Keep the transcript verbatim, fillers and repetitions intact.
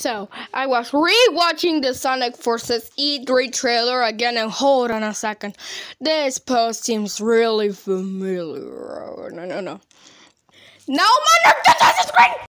So, I was re-watching the Sonic Forces E three trailer again, and hold on a second. This post seems really familiar. No, no, no. No, monarch, this is great!